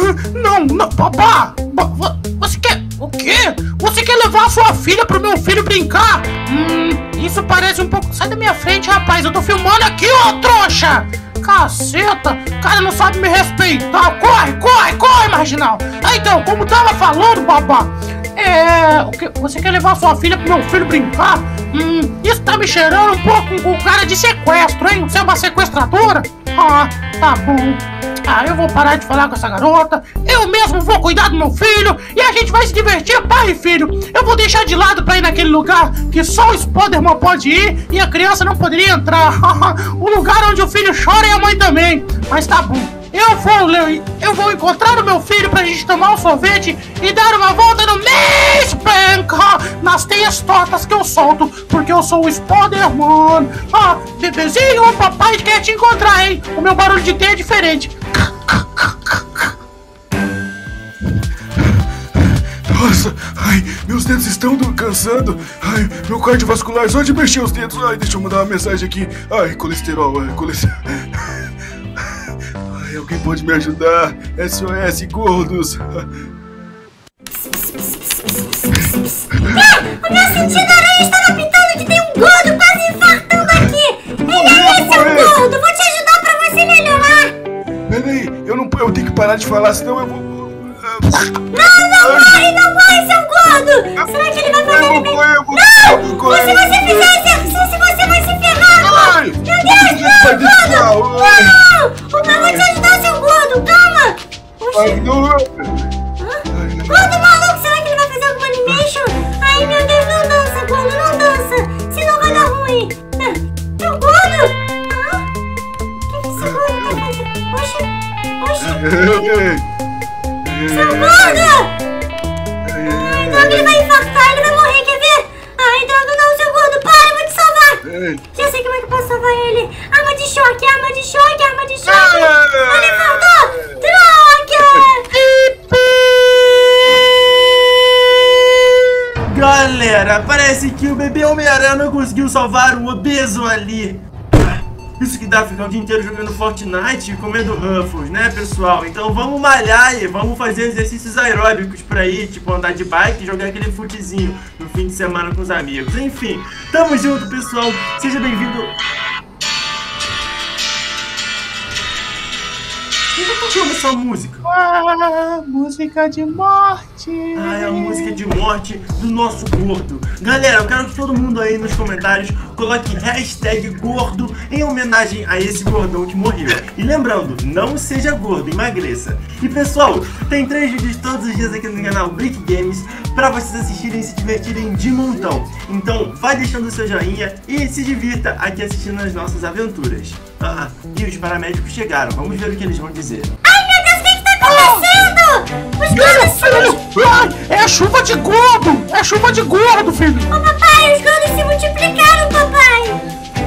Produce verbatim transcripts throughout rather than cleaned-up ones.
Não, não, papá! Você quer... o quê? Você quer levar a sua filha pro meu filho brincar? Hum, isso parece um pouco... Sai da minha frente, rapaz, eu tô filmando aqui, ô trouxa! Caceta, o cara não sabe me respeitar. Corre, corre, corre, marginal. Ah, então, como tava falando, babá, é... o que? Você quer levar sua filha pro meu filho brincar? Hum, isso tá me cheirando um pouco com cara de sequestro, hein? Você é uma sequestradora? Ah, tá bom. Ah, eu vou parar de falar com essa garota. Eu mesmo vou cuidar do meu filho e a gente vai se divertir, pai e filho. Eu vou deixar de lado pra ir naquele lugar que só o Spider-Man pode ir e a criança não poderia entrar. O lugar onde o filho chora e a mãe também. Mas tá bom. Eu vou, eu vou encontrar o meu filho pra gente tomar um sorvete e dar uma volta no Maze Bank, nas teias tortas que eu solto, porque eu sou o Spider-Man. Ah, bebezinho, o papai quer te encontrar, hein? O meu barulho de teia é diferente. Nossa, ai, meus dedos estão cansando. Ai, meu cardiovascular só de mexer os dedos. Ai, deixa eu mandar uma mensagem aqui. Ai, colesterol, ai, colesterol. Ai, alguém pode me ajudar? S O S, gordos. Ah, o meu sentido aranha está apitando que tem um gordo quase infartando aqui. Ele é esse, gordo. Vou te ajudar pra você melhorar. Peraí, eu não eu tenho que parar de falar, senão eu vou... Não, não morre, não morre, seu gordo! Será que ele vai fazer ele bem? Não! Se você fizer exercício, você vai se ferrar, gordo! Meu Deus, não, gordo! Não! O pai vai te ajudar, seu gordo, calma! Oxi! Gordo maluco, será que ele vai fazer alguma animation? Ai, meu Deus, não dança, gordo, não dança! Senão vai dar ruim! Seu gordo! Ah? O que esse gordo tá fazendo? Oxi! Oxi! Seu gordo! Ai, droga, ele vai infartar, ele vai morrer, quer ver? Ai, droga, não, seu gordo, para, eu vou te salvar! Já sei como é que eu posso salvar ele! Arma de choque, arma de choque, arma de choque! Ele infartou! Droga! Galera, parece que o bebê Homem-Aranha não conseguiu salvar o obeso ali. Isso que dá ficar o dia inteiro jogando Fortnite e comendo Ruffles, né, pessoal? Então vamos malhar e vamos fazer exercícios aeróbicos por aí, tipo andar de bike e jogar aquele futezinho no fim de semana com os amigos. Enfim, tamo junto, pessoal. Seja bem-vindo. Quem tá tocando essa música? Ah, música de morte. Ah, é a música de morte do nosso gordo. Galera, eu quero que todo mundo aí nos comentários coloque hashtag gordo em homenagem a esse gordão que morreu. E lembrando, não seja gordo, emagreça. E pessoal, tem três vídeos todos os dias aqui no canal Brick Games pra vocês assistirem e se divertirem de montão. Então vai deixando o seu joinha e se divirta aqui assistindo as nossas aventuras. Ah, e os paramédicos chegaram, vamos ver o que eles vão dizer. Ai, meu Deus, o que está acontecendo? Os gordos se multiplicaram. É a chuva de gordo! É a chuva de gordo, filho! Ô papai, os gordos se multiplicaram, papai!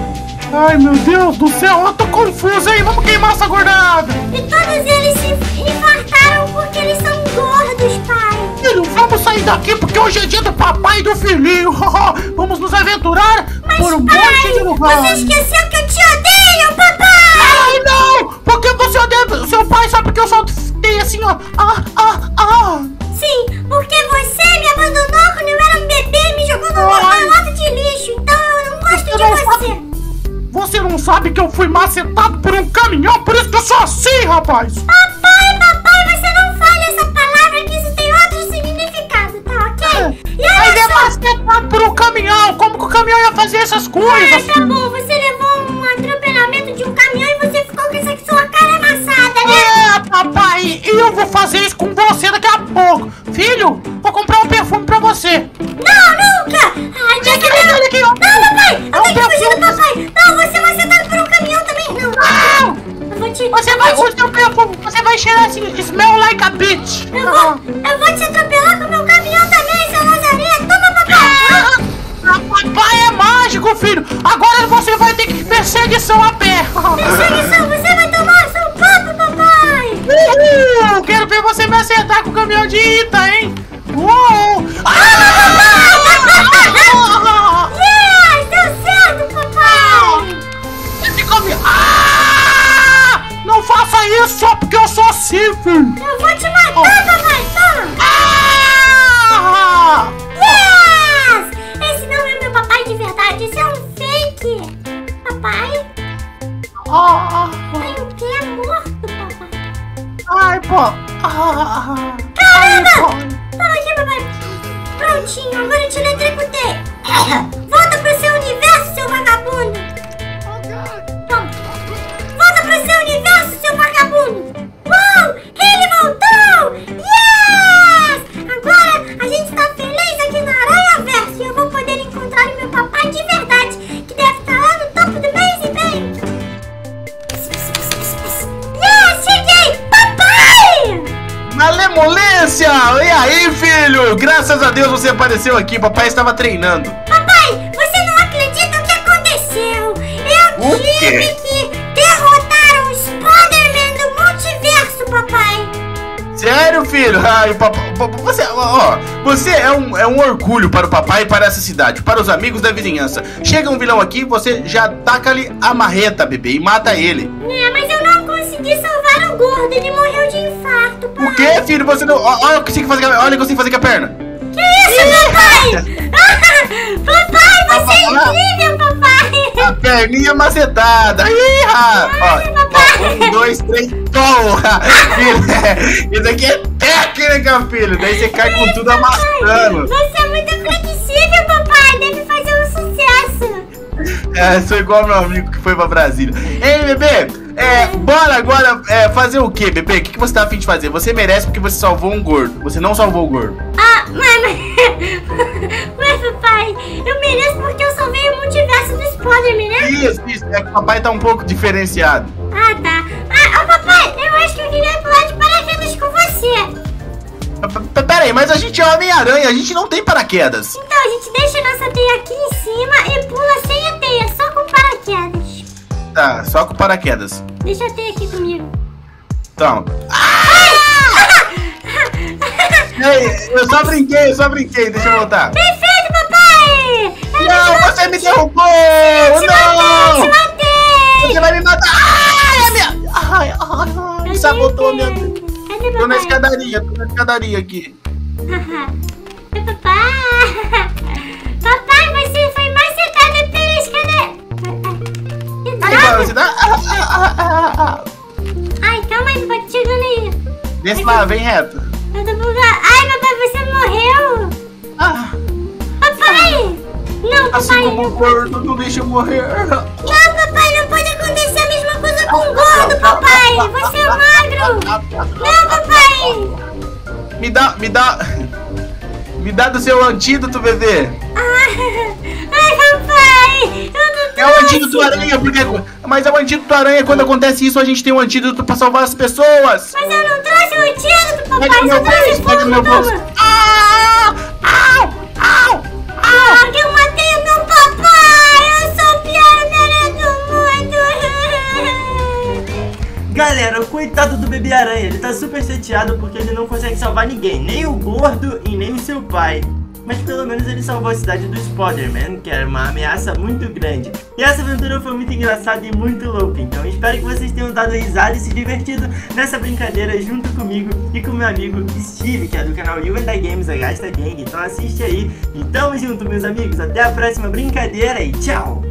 Ai, meu Deus do céu, eu tô confuso, hein? Vamos queimar essa gordada! E todos eles se infartaram porque eles são gordos, pai! Filho, vamos sair daqui porque hoje é dia do papai e do filhinho! Vamos nos aventurar Mas, por um pai, monte de lugares! Você esqueceu que eu te odeio, papai! Ai, não! Por que você odeia o seu pai só porque eu só tenho assim, ó? Ah, ah, ah! Sim, porque você me abandonou quando eu era um bebê e me jogou numa lata de lixo, então eu não gosto de não você! Sabe, você não sabe que eu fui macetado por um caminhão, por isso que eu sou assim, rapaz! Papai, papai, você não fale essa palavra que isso tem outro significado, tá ok? É, E olha mas é só... macetado por um caminhão! Como que o caminhão ia fazer essas coisas? Ah, tá bom, você levou um atropelamento de um caminhão e você ficou com essa sua cara amassada, né? É, papai, e eu vou fazer isso com você daqui a pouco! Filho, vou comprar um perfume pra você! Não, nunca! Ai, Tem que ver ele aqui, ó! Não, papai! Eu É um tenho que fugir do perfume. papai! Não, você vai sentar por um caminhão também! Não! Não! Eu vou te... Você vai, o seu perfume, você vai cheirar assim, smell like a bitch! Eu vou, eu vou te atropelar com o meu caminhão também, seu Lazarento! Toma, papai! Ah, papai é mágico, filho! Agora você vai ter que perseguição a pé! Perseguição, você vai tomar seu papo, papai! Uhul! Quero ver você me acertar com o caminhão de Ita, hein? Uou! Ah! Yes, deu certo, papai! Esse caminhão... Ah! Não faça isso só porque eu sou assim, filho. Eu vou te matar, oh. papai. Toma. Ah! Yes! Esse não é meu papai de verdade. Esse é um fake. Papai? Ah! Ai, o que é morto, papai? Ai, pô. Ah! Caramba! Toma aqui, papai. Prontinho, agora eu te eletricutei. Volta pro seu universo, seu vagabundo. Toma. Volta pro seu universo, seu vagabundo. Uau! Ele voltou! Yes! Agora a gente tá feliz aqui na Aranhaverso e eu vou poder encontrar o meu papai de verdade, que deve estar lá no topo do Maze Bank. Yes! Cheguei! Papai! Malemolência! E aí, filho? Graças a Deus você apareceu aqui. Papai estava treinando. Papai, você não acredita o que aconteceu? Eu O tive quê? que derrotar o Spider-Man do multiverso, papai. Sério, filho? Ai, papai, você, ó, você é um, é um orgulho para o papai e para essa cidade, para os amigos da vizinhança. Chega um vilão aqui, você já taca-lhe a marreta, bebê, e mata ele. É, mas eu não consegui salvar o gordo, ele morreu de infarto, pai. O quê, filho? Você não... ó, Olha o que você tem que fazer, olha o que você tem que fazer com a perna. Que isso, papai? Papai, você é incrível, papai. A perninha macetada. Ih, ó, ó, um, dois, três, porra. Filho, isso aqui é técnica, filho. Daí você cai com tudo amassando. Você é muito flexível, papai. Deve fazer um sucesso. É, sou igual meu amigo que foi pra Brasília. Ei, bebê, é, bora agora é, fazer o que, bebê? O que, que você tá a fim de fazer? Você merece porque você salvou um gordo. Você não salvou o gordo. Ah, mas... Mas, papai, eu mereço porque eu salvei o multiverso do Spider-Man, né? Isso, isso. É que o papai tá um pouco diferenciado. Ah, tá. Ah, oh, papai, eu acho que eu queria pular de paraquedas com você. P- Pera aí, mas a gente é Homem-Aranha, a gente não tem paraquedas. Então, a gente deixa a nossa teia aqui em cima e pula sem a teia, só com paraquedas. Tá, só com paraquedas. Deixa a teia aqui comigo. Então. Ei, eu só brinquei, eu só brinquei, deixa eu voltar. Perfeito, papai! Eu Não, você me derrubou! te Não! matei, te matei! Você vai me matar! Ai, a minha... Ai, ai, ai, sabotou a minha... Cadê, Tô na papai? escadaria, tô na escadaria aqui. Oi, papai! Papai, você foi macetado pela escada. Que Ai, agora droga! você tá... Ah, ah, ah, ah, ah. Ai, calma aí, papai, tô chegando aí. Desce lá, vem reto. Eu tô bugado. Ai, papai, você morreu! Ah, Papai! Não, assim papai, como não o gordo, não deixa eu morrer. Não, papai, não pode acontecer a mesma coisa com o gordo, papai! Você é magro! Não, papai! Me dá, me dá... Me dá do seu antídoto, bebê. Ai, ai, papai! Eu não É o antídoto aranha, porque... Mas é o antídoto aranha, quando acontece isso, a gente tem um antídoto pra salvar as pessoas. Mas eu não trouxe o antídoto, papai! Pega no meu Só trouxe bolso, pega no meu fogo, bolso. toma. Ah! Au! Au! Au! Ah, que eu matei o meu papai! Eu sou o pior Homem-Aranha do mundo! Galera, o coitado do bebê aranha, ele tá super chateado porque ele não consegue salvar ninguém, nem o gordo e nem o seu pai. Mas pelo menos ele salvou a cidade do Spider-Man, que era uma ameaça muito grande. E essa aventura foi muito engraçada e muito louca, então espero que vocês tenham dado risada e se divertido nessa brincadeira junto comigo e com meu amigo Steve, que é do canal You and the Games, a Gasta Gang. Então assiste aí. E tamo junto, meus amigos. Até a próxima brincadeira e tchau!